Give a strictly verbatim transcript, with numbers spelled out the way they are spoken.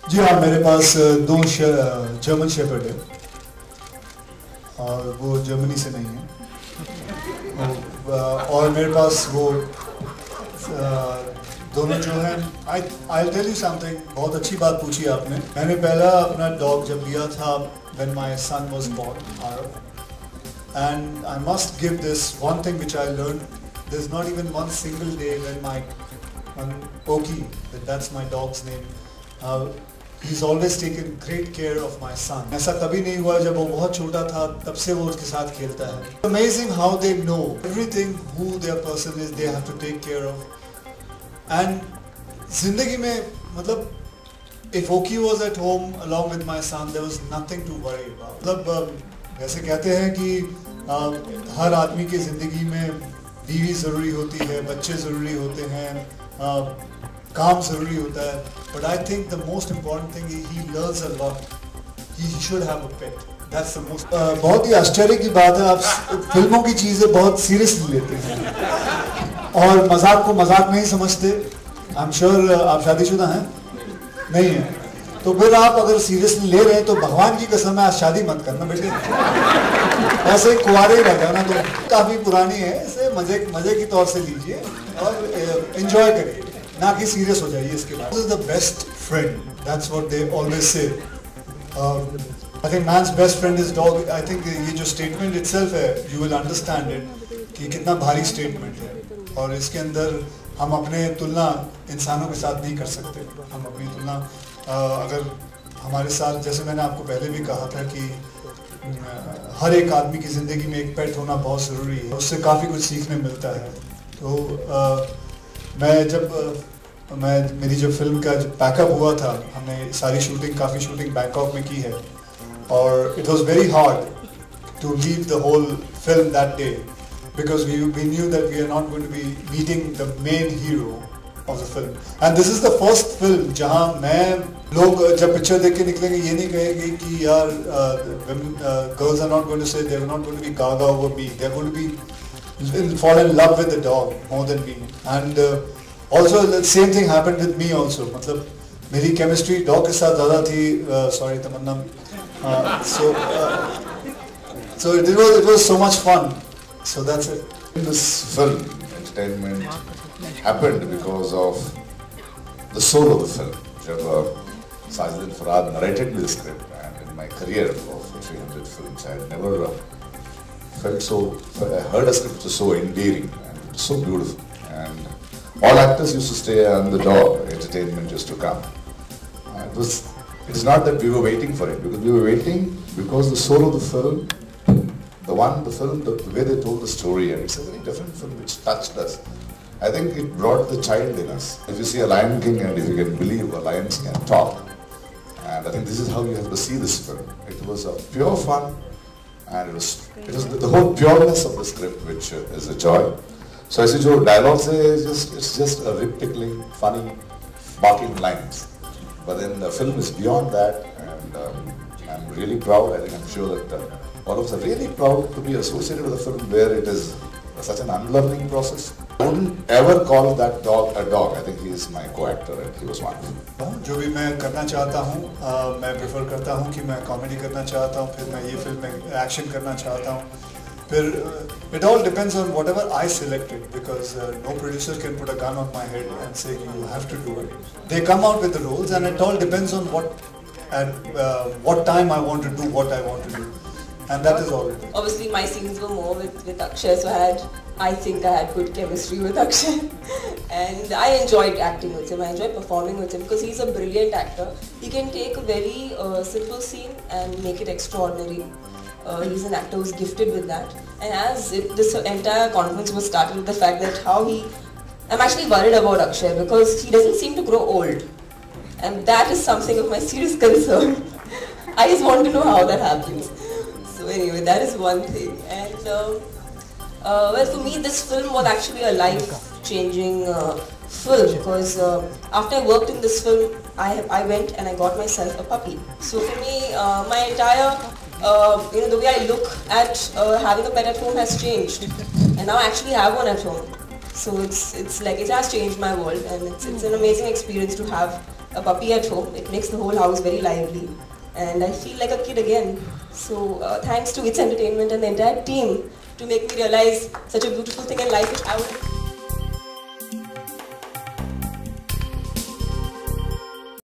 जी हाँ, मेरे पास दो जर्मन शेपर्ड है और वो जर्मनी से नहीं है। और मेरे पास वो दोनों जो हैं, I I tell you something, बहुत अच्छी बात पूछी आपने। मैंने पहला अपना डॉग जब लिया था when my son was born, Aarav, and I must give this one thing which I learned. There's not even one single day when my when Oki, that's my dog's name, uh, he's always taken great care of my son. ऐसा कभी नहीं हुआ जब वो बहुत छोटा था तब से वो उसके साथ खेलता है. Amazing how they know everything who their person is, they have to take care of. And जिंदगी में मतलब if Oki was at home along with my son, there was nothing to worry about. मतलब वैसे कहते हैं कि आ, हर आदमी की ज़िंदगी में बीवी ज़रूरी होती है, बच्चे ज़रूरी होते हैं, आ, काम ज़रूरी होता है, but I think the most important thing he learns a lot, he should have a pet, that's the most. बहुत ही आश्चर्य की बात है, आप फिल्मों की चीज़ें बहुत सीरियसली लेते हैं और मजाक को मजाक नहीं समझते। आई एम श्योर आप शादीशुदा हैं? नहीं है, तो फिर आप अगर सीरियसली ले रहे हैं तो भगवान की कसम है आज शादी मत करना बेटे, ऐसे कुंवारे ही रह जाना। तो काफी पुरानी है, इसे मजे मजे की तौर से लीजिए और एंजॉय करिए, ना कि सीरियस हो जाइए इसके बाद। This is the best friend, that's what they always say. I think man's best friend is dog. I think ये जो स्टेटमेंट इटसेल्फ है, यू विल अंडरस्टैंड इट कि कितना भारी स्टेटमेंट है, और इसके अंदर हम अपने तुलना इंसानों के साथ नहीं कर सकते। हम अपनी तुलना Uh, अगर हमारे साथ, जैसे मैंने आपको पहले भी कहा था कि uh, हर एक आदमी की ज़िंदगी में एक पेट होना बहुत ज़रूरी है, उससे काफ़ी कुछ सीखने मिलता है। तो uh, मैं जब uh, मैं मेरी जो फिल्म का जब पैकअप हुआ था, हमने सारी शूटिंग काफ़ी शूटिंग बैंकॉक में की है, और it was very hard to leave the whole film that day because we we knew that we are not going to be meeting the main hero of the film. And this is the first film जहाँ मैं, लोग जब picture देख के निकलेंगे ये नहीं कहेंगे कि यार girls are not going to say they are not going to be gaga over me, they are going to be fall in love with the dog more than me. And uh, also the same thing happened with me also. मतलब मेरी chemistry dog के साथ ज़्यादा थी, sorry Tamanna, so so it was it was so much fun. So that's it. In this film, entertainment happened because of the soul of the film. Jab Sajidan Farhad narrated the script, and in my career of three hundred films, I had never uh, felt so, I heard a script which was so endearing and so beautiful. And all actors used to stay on the door, entertainment used to come. Uh, it was, it is not that we were waiting for it, because we were waiting because the soul of the film, the one, the film, the, the way they told the story, and it's a very different film which touched us. I think it brought the child in us. If you see a Lion King, and if you can believe a lions can talk, and I think this is how you have to see this film. It was a pure fun, and it was it was the, the whole pureness of the script which uh, is a joy. So I see your dialogue say it's just it's just a rib tickling, funny, barking lines, but then the film is beyond that, and um, I'm really proud. I think I'm sure that uh, all of us are really proud to be associated with a film where it is such an unlearning process. I wouldn't ever call that dog a dog. I think he is my co-actor and he was wonderful. जो भी मैं करना चाहता हूँ, मैं prefer करता हूँ कि मैं कॉमेडी करना चाहता हूँ, फिर मैं ये फिल्म में एक्शन करना चाहता हूँ, फिर it all depends on whatever I selected, because uh, no producer can put a gun on my head and say you have to do it. They come out with the roles, and it all depends on what at uh, what time I want to do what I want to do. And that is all. Obviously, my scenes were more with, with Akshay, so I had, I think I had good chemistry with Akshay. And I enjoyed acting with him, I enjoyed performing with him, because he's a brilliant actor. He can take a very uh, simple scene and make it extraordinary. Uh, he's an actor who's gifted with that. And as it, this entire conference was started with the fact that how he, I'm actually worried about Akshay, because he doesn't seem to grow old. And that is something of my serious concern. I just want to know how that happens. So anyway, that is one thing. And uh, uh, well, for me, this film was actually a life-changing uh, film, because uh, after I worked in this film, I have, I went and I got myself a puppy. So for me, uh, my entire, uh, you know, the way I look at uh, having a pet at home has changed, and now I actually have one at home. So it's it's like it has changed my world, and it's it's an amazing experience to have a puppy at home. It makes the whole house very lively, and I feel like a kid again. So uh, thanks to It's Entertainment and the entire team to make me realize such a beautiful thing in life which I would